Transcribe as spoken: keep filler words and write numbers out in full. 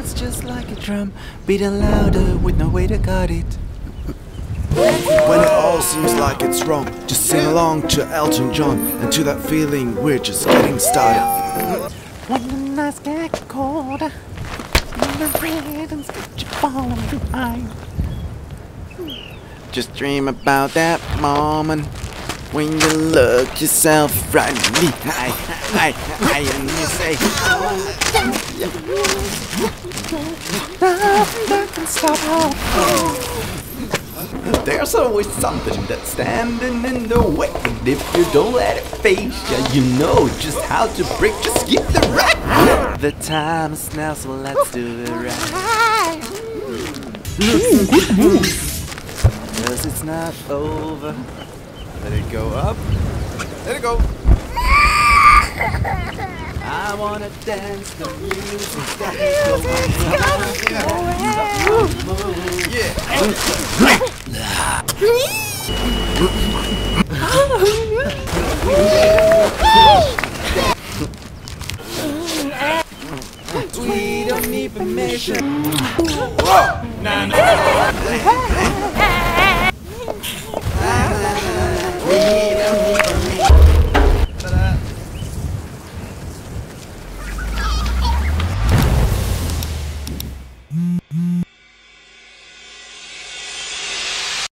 heart's just like a drum, beating louder with no way to cut it. When it all seems like it's wrong, just sing along to Elton John, and to that feeling we're just getting started. When the nights get colder, and the rhythms get you falling behind. Just dream about that moment when you look yourself right behind, and you say, nothing can stop us. There's always something that's standing in the way, and if you don't let it face you, you know just how to break. Just get the right. The time is now, so let's do it right. Cause it's not over. Let it go up. Let it go. I wanna dance the music that yeah. We don't need permission. Whoa. Nah, nah. We don't need